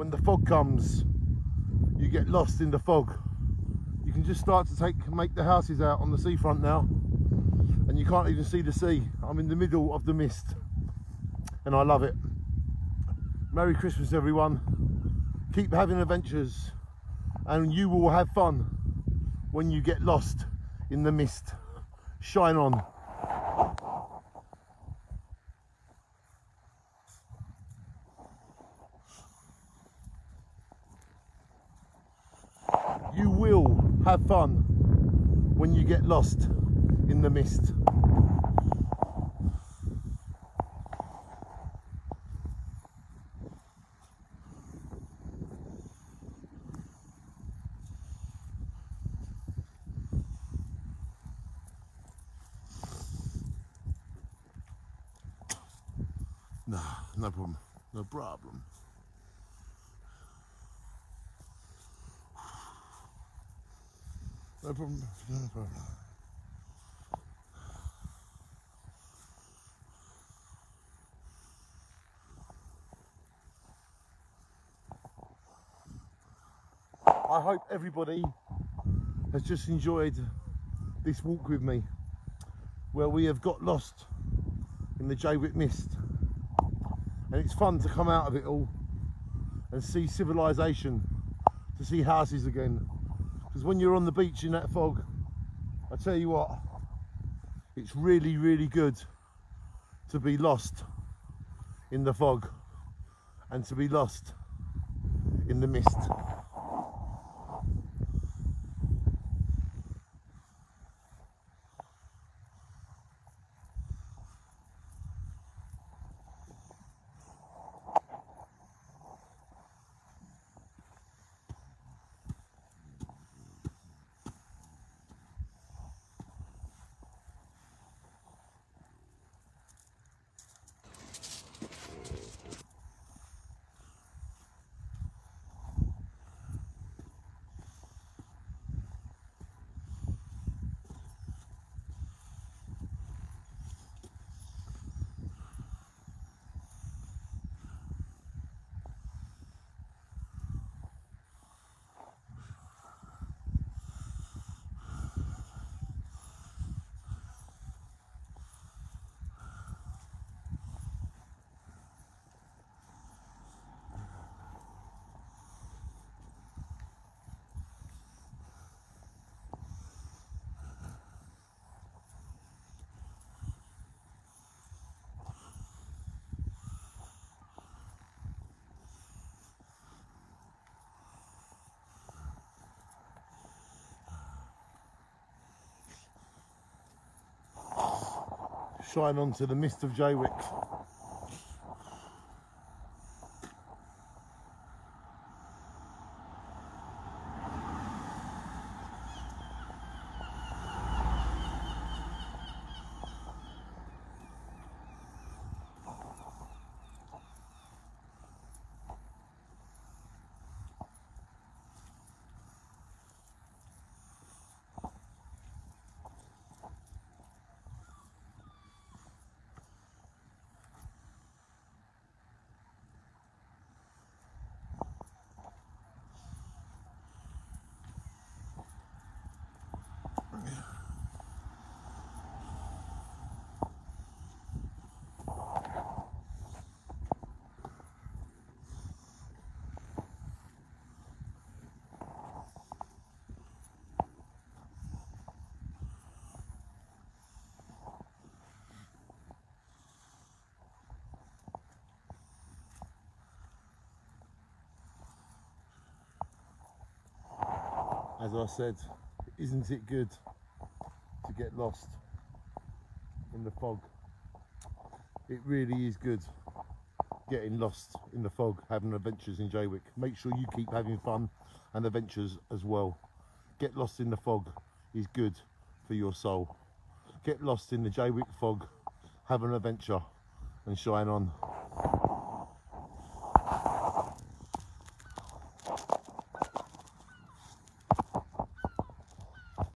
and the fog comes, you get lost in the fog. You can just start to make the houses out on the seafront now, and you can't even see the sea. I'm in the middle of the mist and I love it. Merry Christmas everyone. Keep having adventures and you will have fun when you get lost in the mist. Shine on. You will have fun when you get lost in the mist. No problem, no problem. No problem, no problem. I hope everybody has just enjoyed this walk with me, where we have got lost in the Jaywick mist. And it's fun to come out of it all and see civilization, to see houses again. Because when you're on the beach in that fog, I tell you what, it's really, really good to be lost in the fog and to be lost in the mist. Shine onto the mist of Jaywick. As I said, isn't it good to get lost in the fog? It really is good getting lost in the fog, having adventures in Jaywick. Make sure you keep having fun and adventures as well. Get lost in the fog is good for your soul. Get lost in the Jaywick fog, have an adventure and shine on.